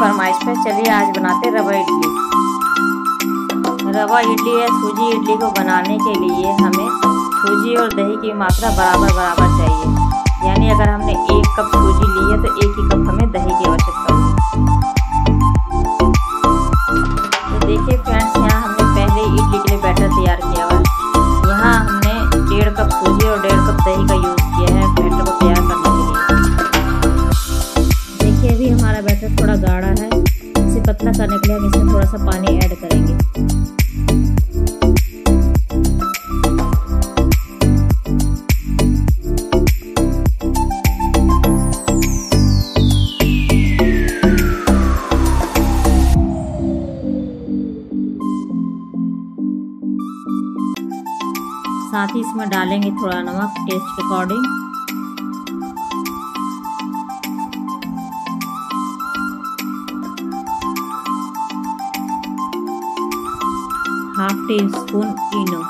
फरमाइश पे चलिए आज बनाते रवा इडली। रवा इडली या सूजी इडली को बनाने के लिए हमें सूजी और दही की मात्रा बराबर बराबर चाहिए। यानी अगर हमने 1 कप सूजी ली है तो 1 ही कप हमें दही की आवश्यकता होगी। तो देखिए फ्रेंड्स, यहाँ हमने पहले इडली के लिए बैटर तैयार किया हुआ है। यहाँ हमने 1.5 कप सूजी और 1.5 कप दही का यूज़ किया है बैटर को तैयार करने के लिए। देखिए अभी हमारा बैटर थोड़ा गाढ़ा है, इसे पतला करने के लिए हम इसमें थोड़ा सा पानी ऐड करेंगे। साथ ही इसमें डालेंगे थोड़ा नमक टेस्ट के अकॉर्डिंग। ½ टीस्पून इनो।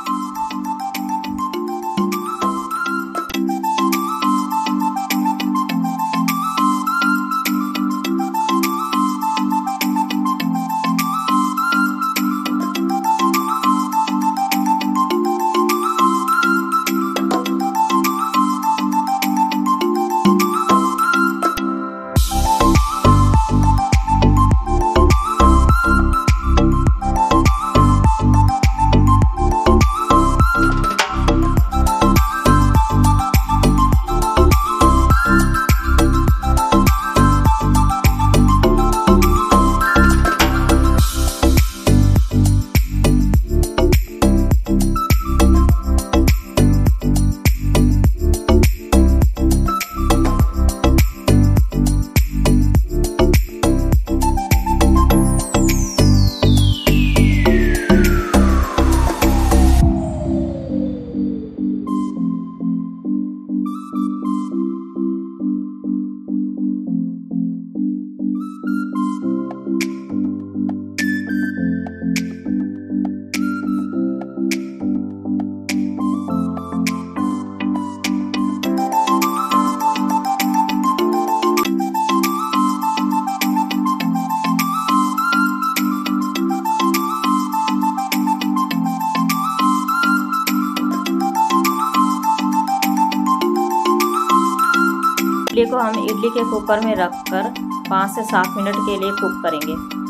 इडली को हम इडली के कुकर में रखकर 5 से 7 मिनट के लिए कुक करेंगे।